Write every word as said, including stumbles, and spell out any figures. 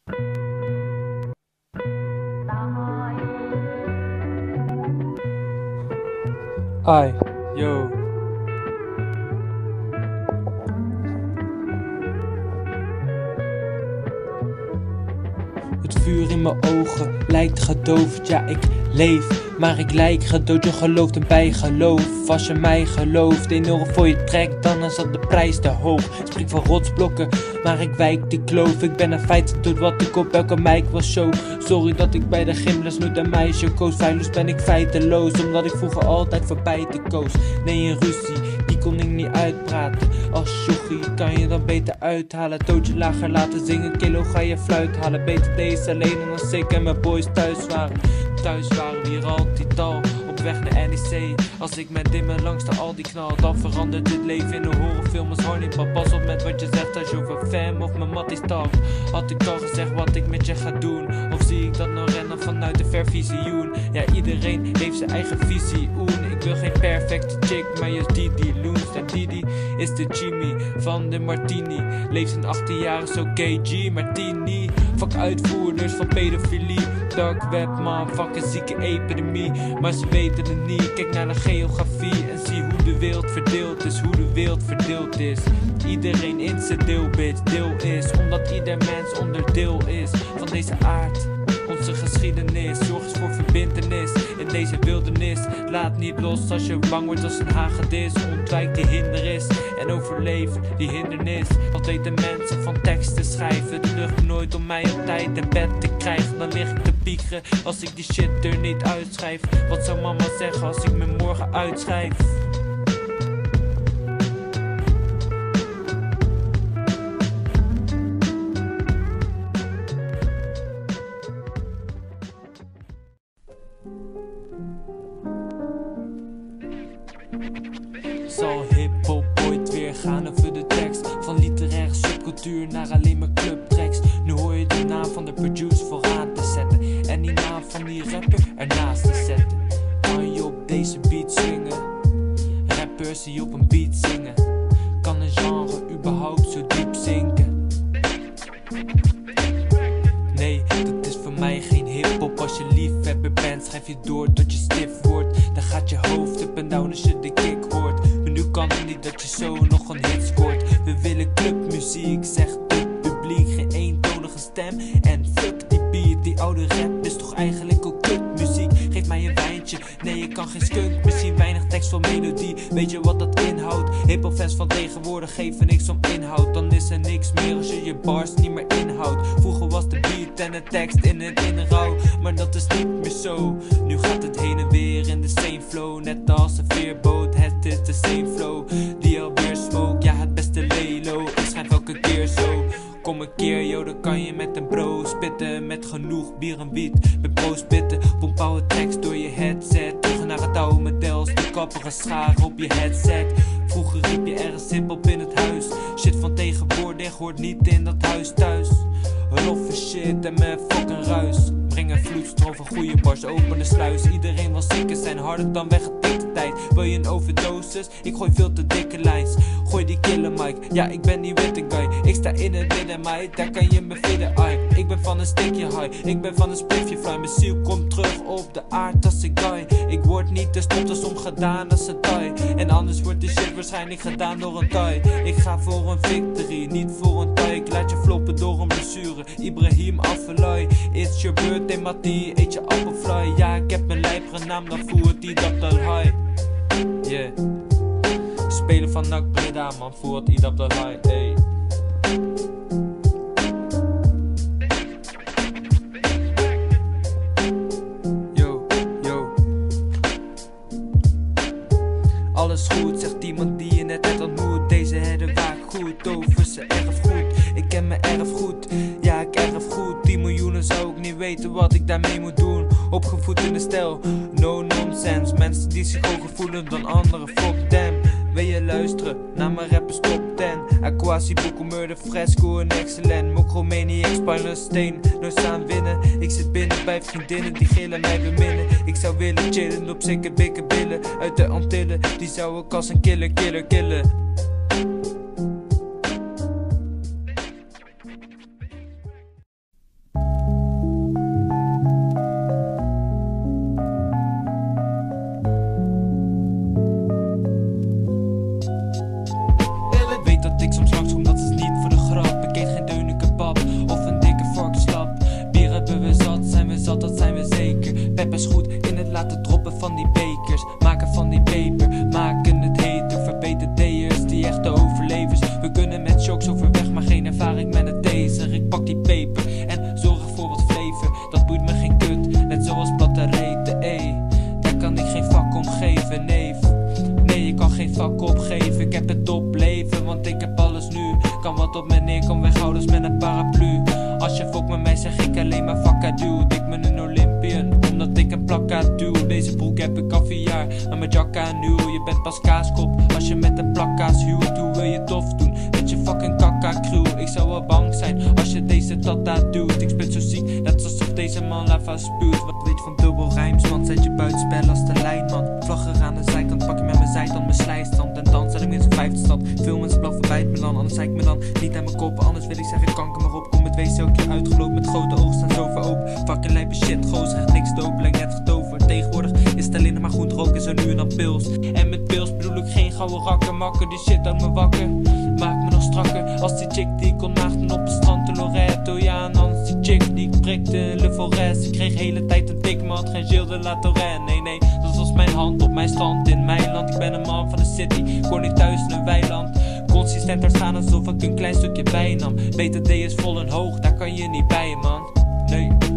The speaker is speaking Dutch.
Ai, yo. Het vuur in mijn ogen lijkt gedoofd, ja ik leef, maar ik lijk gedood. Je gelooft en bijgeloof, als je mij gelooft. één euro voor je trek, dan is dat de prijs te hoog. Ik spreek van rotsblokken, maar ik wijk de kloof. Ik ben een feit, doet wat ik op elke mic was show. Sorry dat ik bij de gymles nooit een meisje koos. Feilloos ben ik feiteloos, omdat ik vroeger altijd voorbij te koos. Nee, een ruzie, die kon ik niet uitpraten. Als jochie kan je dan beter uithalen. Tootje lager laten zingen, kilo ga je fluit halen. Beter deze alleen dan als ik en mijn boys thuis waren. Thuis waren we hier altijd al, op weg naar N E C. Als ik met dimmen langs de Aldi knal, dan verandert dit leven in een horrorfilm als Hannibal. Pas op met wat je zegt als je over fam of mijn matties talk. Had ik al gezegd wat ik met je ga doen, of zie ik dat nou rennen vanuit een ver visioen? Ja, iedereen heeft zijn eigen visie. Ik wil geen perfecte chick, maar je Didi. Loens en Didi is de Jimmy van de Martini. Leeft in achttien jaar is oké, G Martini. Fuck uitvoerders van pedofilie. Dark web man, fuck een zieke epidemie. Maar ze weten het niet, kijk naar de geografie en zie hoe de wereld verdeeld is. Hoe de wereld verdeeld is. Iedereen in zijn deelbit deel is, omdat ieder mens onderdeel is van deze aard. Onze geschiedenis, zorg eens voor verbintenis in deze wildernis. Laat niet los als je bang wordt als een hagedis. Ontwijk die hindernis en overleef die hindernis. Wat weten mensen van teksten schrijven? Het lukt nooit om mij op tijd in bed te krijgen. Dan lig ik te piekeren als ik die shit er niet uitschrijf. Wat zou mama zeggen als ik me morgen uitschrijf? Zal hip-hop ooit weer gaan over de tekst? Van literaire subcultuur naar alleen maar clubtracks. Nu hoor je de naam van de producer vooraan te zetten en die naam van die rapper ernaast te zetten. Kan je op deze beat swingen? Rappers die op een beat zingen. Kan een genre überhaupt zo diep zinken? Nee, dat is voor mij geen hip-hop. Als je liefhebber bent, schrijf je door tot je stif wordt. Dan gaat je hoofd up en down als je de kick hoort. Maar nu kan het niet dat je zo nog een hit scoort. We willen clubmuziek, zegt het publiek, geen eentonige stem. En fuck die beat, die oude rap is toch eigenlijk ook kutmuziek. Geef mij een wijntje, nee ik kan geen skunk meer zien. Weinig tekst van melodie, weet je wat dat inhoudt? Hiphop fans van tegenwoordig geven niks om inhoud. Dan is er niks meer als je je bars niet meer inhoudt. Vroeger was de beat en de tekst in het inrouw, maar dat is niet meer zo. Nu gaat het heen en weer in de same flow, net als een veerboot. Het is de same flow, die alweer smoke. Ja, het beste lelo, ik schrijf elke keer zo. Kom een keer, yo, dan kan je met een bro spitten. Met genoeg bier en wiet, met bro spitten. Pomp oude tracks door je headset. Terug naar het oude model, de kappige scharen op je headset. Vroeger riep je ergens hip-hop in het huis. Shit van tegenwoordig hoort niet in dat huis thuis. Roffe shit en met fucking ruis. Breng een vloedstroom van goede bars, open de sluis. Iedereen wil zieken zijn, harder dan weggetikte tijd. Wil je een overdosis? Ik gooi veel te dikke lijns. Gooi die killer mic, ja ik ben die witte guy. Ik sta in het midden, maar daar kan je me vinden. Ai, ik ben van een stikje high, ik ben van een spliffje fly. Mijn ziel komt terug op de aard als ik guy. Ik word niet te stond als omgedaan als een thai. En anders wordt de shit waarschijnlijk gedaan door een thai. Ik ga voor een victory, niet voor een thai. Ik laat je floppen door een blessure. Ibrahim Afellay, it's your birthday Mattie, eet je appelfly. Ja ik heb mijn lijpere naam, dan voert die dat al high. Yeah. Spelen van N A C Breda man, voert die dat al high. Hey. Yo, yo. Alles goed, zegt iemand die je net hebt ontmoet. Deze herder waakt goed over zijn erfgoed. Ik ken mijn erfgoed, ja ik erf goed. tien miljoenen zou ik niet weten wat ik daarmee moet doen. Opgevoed in de stijl, no nonsense. Mensen die zich hoger voelen dan anderen, fuck them. Wil je luisteren naar mijn rappers top ten? Aquasi, Boko, Murder, Fresco en Excellent. Mokromaniac, Spinal Stain, nooit staan winnen. Ik zit binnen bij vriendinnen die gillen mij beminnen. Ik zou willen chillen op zeker bikke billen uit de Antillen. Die zou ik als een killer, killer, killen. best goed in het laten droppen van die bekers. Maken van die peper, maken het heter. Verbeter D'ers, die echte overlevers. We kunnen met shocks overweg, maar geen ervaring met het taser. Ik pak die peper en zorg voor wat flavor. Dat boeit me geen kut, net zoals platte reten, ey. Daar kan ik geen vak om geven, neef. Nee, ik kan geen vak opgeven. Ik heb het topleven, want ik heb alles nu. Kan wat op me neer, kan weghouden als met een paraplu. Als je fokt met mij zeg ik alleen maar fuck I do. Ik ben een Olympian, omdat ik een plakkaat doe. Deze broek heb ik al vier jaar, maar mijn jacka nieuw. Je bent pas kaaskop, als je met een plakkaas huwt. Hoe wil je tof doen, met je fucking kakka crew. Ik zou wel bang zijn, als je deze tata doet. Ik spit zo ziek, net alsof deze man lava spuwt. Wat weet je van dubbel rijms, man, zet je buitenspel als de lijnman. Vlagger aan de zijkant, pak je met mijn zijtand mijn slijstand. En dan zet ik in zijn vijfde stad. Veel mensen blaffen bij het me dan, anders zei ik me dan niet aan mijn kop. Anders wil ik zeggen kanker maar op, kom het wees elke keer uitgelopen. Met grote ogen staan zo ver open. Fucking lijpe shit, gozer, echt niks dope, lijkt net getoverd. Tegenwoordig is het alleen maar goed roken, zo nu en dan pils. En met pils bedoel ik geen gouden rakken, makker. Die shit houdt me wakker, maakt me nog strakker. Als die chick die ik kon maagden op het strand te Loreto. Ja, en anders die chick die ik prikte in Le Forest. Ik kreeg hele tijd een dik, maar had geen Gilles de La Touraine. Nee, nee, dat was mijn hand op mijn strand in mijn land. Ik ben een man van de city, ik hoor niet thuis in een weiland. Consistent hard gaan alsof ik een klein stukje bijnam. B T D is vol en hoog, daar kan je niet bij, man. Nee.